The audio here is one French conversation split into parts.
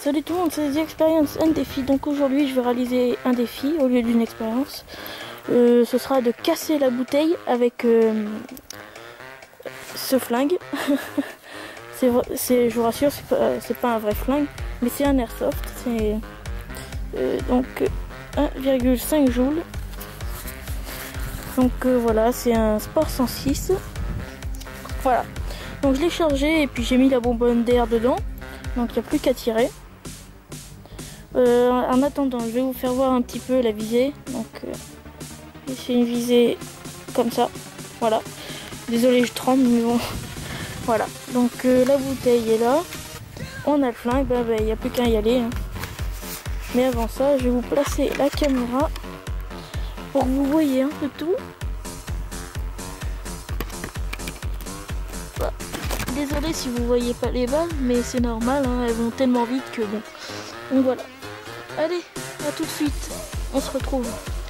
Salut tout le monde, c'est The Experience, un défi. Donc aujourd'hui je vais réaliser un défi au lieu d'une expérience. Ce sera de casser la bouteille avec ce flingue. Je vous rassure, c'est pas un vrai flingue, mais c'est un airsoft. C'est donc 1,5 joules. Donc voilà, c'est un Sport 106. Voilà. Donc je l'ai chargé et puis j'ai mis la bonbonne d'air dedans. Donc il n'y a plus qu'à tirer. En attendant, je vais vous faire voir un petit peu la visée. Donc c'est une visée comme ça. Voilà. Désolé, je tremble, mais bon. Voilà. Donc la bouteille est là. On a le flingue. Il n'y a plus qu'à y aller. Hein. Mais avant ça, je vais vous placer la caméra pour que vous voyez un peu tout. Voilà. Désolé si vous voyez pas les balles, mais c'est normal. Hein, elles vont tellement vite que bon. Donc voilà. Allez, à tout de suite, on se retrouve.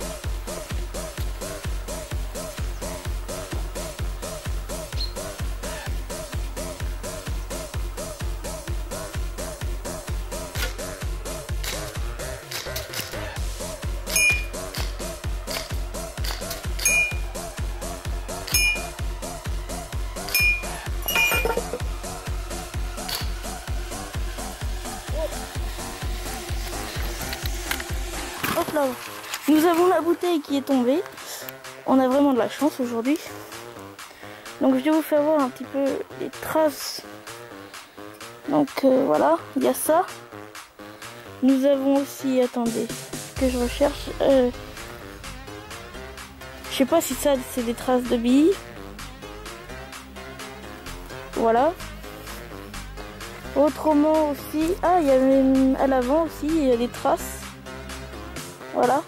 Hop là, nous avons la bouteille qui est tombée. On a vraiment de la chance aujourd'hui. Donc je vais vous faire voir un petit peu les traces. Donc voilà, il y a ça. Nous avons aussi, attendez, que je recherche. Je sais pas si ça c'est des traces de billes. Voilà. Autrement aussi, ah il y a même à l'avant aussi, il y a des traces. Voilà.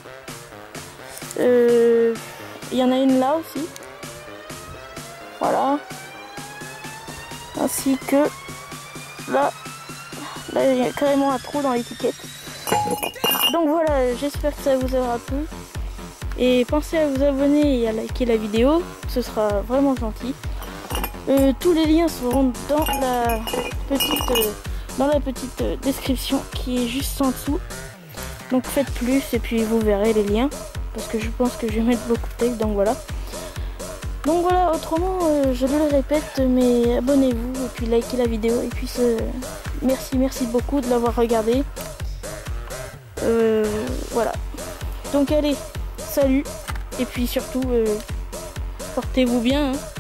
Il y en a une là aussi. Voilà. Ainsi que là. Là, il y a carrément un trou dans l'étiquette. Donc voilà, j'espère que ça vous aura plu. Et pensez à vous abonner et à liker la vidéo. Ce sera vraiment gentil. Tous les liens seront dans la petite description qui est juste en dessous. Donc faites plus et puis vous verrez les liens. Parce que je pense que je vais mettre beaucoup de texte, donc voilà. Donc voilà, autrement, je le répète, mais abonnez-vous et puis likez la vidéo. Et puis merci beaucoup de l'avoir regardé. Voilà. Donc allez, salut. Et puis surtout, portez-vous bien. Hein.